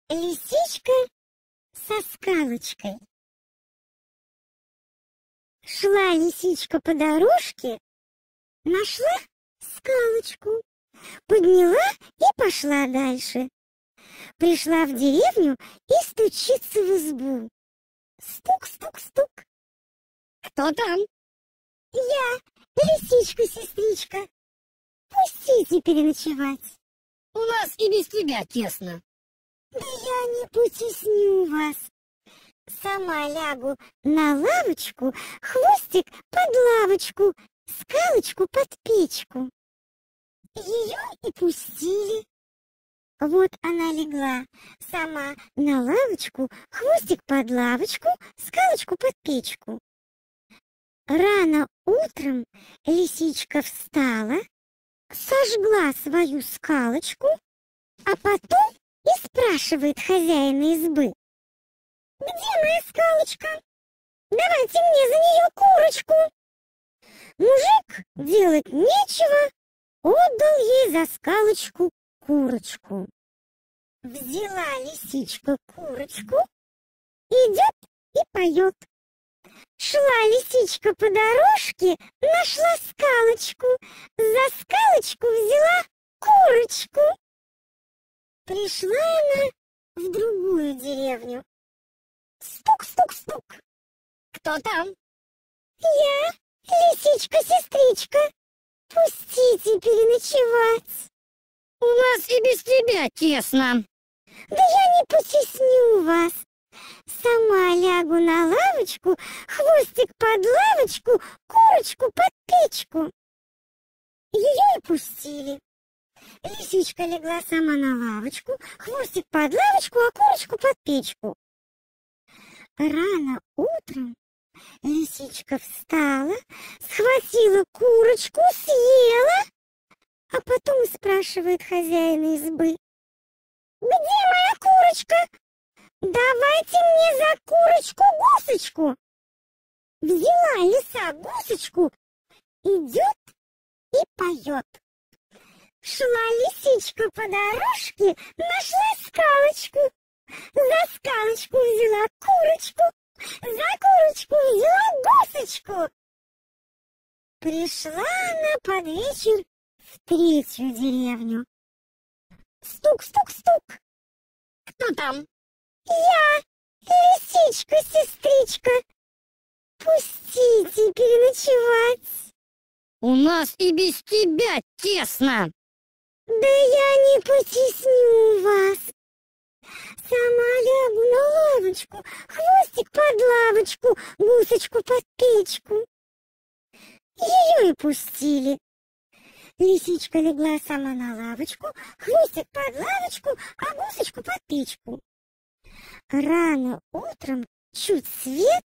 Лисичка со скалочкой. Шла лисичка по дорожке, нашла скалочку, подняла и пошла дальше. Пришла в деревню и стучится в избу. Стук-стук-стук. Кто там? Я, лисичка-сестричка. Пустите переночевать. У нас и без тебя тесно. Да я не потесню вас. Сама лягу на лавочку, хвостик под лавочку, скалочку под печку. Ее и пустили. Вот она легла сама на лавочку, хвостик под лавочку, скалочку под печку. Рано утром лисичка встала, сожгла свою скалочку, а потом и спрашивает хозяина избы: «Где моя скалочка? Давайте мне за нее курочку». Мужик делать нечего, отдал ей за скалочку курочку. Взяла лисичка курочку, идет и поет. Шла лисичка по дорожке, нашла скалочку, за скалочку взяла курочку. Пришла она в другую деревню. Стук-стук-стук. Кто там? Я, лисичка-сестричка. Пустите переночевать. У нас и без тебя тесно. Да я не потесню вас. Сама лягу на лавочку, хвостик под лавочку, курочку под печку. Ее и пустили. Лисичка легла сама на лавочку, хвостик под лавочку, а курочку под печку. Рано утром лисичка встала, схватила курочку, съела, а потом спрашивает хозяина избы: «Где моя курочка? Давайте мне за курочку гусочку». Взяла лиса гусочку, идет и поет. Шла лисичка по дорожке, нашла скалочку, за скалочку взяла курочку, за курочку взяла гусочку. Пришла она под вечер в третью деревню. Стук-стук-стук. Кто там? Я, лисичка-сестричка. Пустите переночевать. У нас и без тебя тесно. Да я не потесню вас. Сама лягу на лавочку, хвостик под лавочку, гусочку под печку. Ее и пустили. Лисичка легла сама на лавочку, хвостик под лавочку, а гусочку под печку. Рано утром, чуть свет,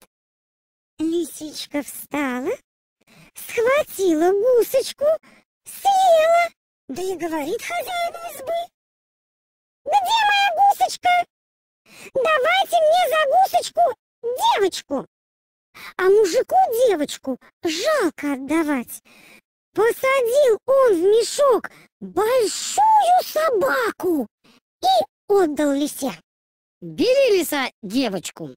лисичка встала, схватила гусочку, съела, да и говорит хозяину избы: «Где моя гусочка? Давайте мне за гусочку девочку». А мужику девочку жалко отдавать. Посадил он в мешок большую собаку и отдал лисе. Бери, лиса, девочку.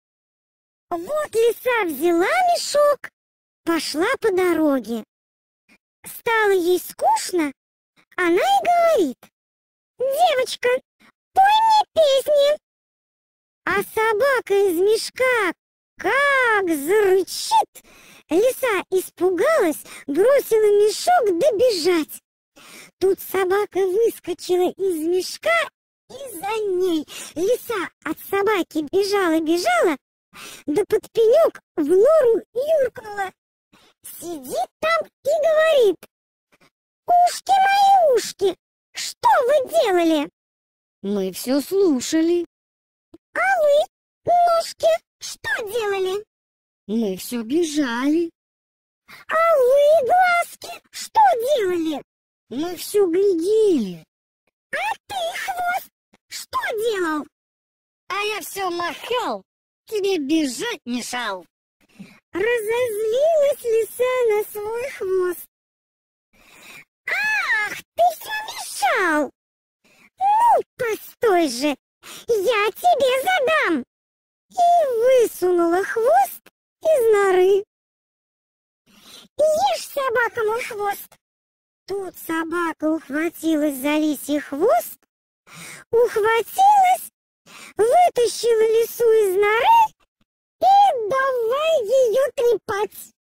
Вот лиса взяла мешок, пошла по дороге. Стало ей скучно, она и говорит: «Девочка, пой мне песни». А собака из мешка как зарычит. Лиса испугалась, бросила мешок добежать. Тут собака выскочила из мешка, и за ней лиса от собаки бежала, да под пенек в нору юркнула. Сидит там и говорит: «Ушки мои, ушки, что вы делали?» Мы все слушали. «А вы, ножки, что делали?» Мы все бежали. «А вы, глазки, что делали?» Мы все глядели. «А ты, хвост, что делал?» А я все махал, тебе бежать мешал. Разозлилась лиса на свой хвост. «Ах, ты все мешал! Ну, постой же, я тебе задам!» И высунула хвост из норы. «Ешь, собака, мой хвост!» Тут собака ухватилась за лисий хвост, ухватилась, вытащила лису из норы и давай ее трепать.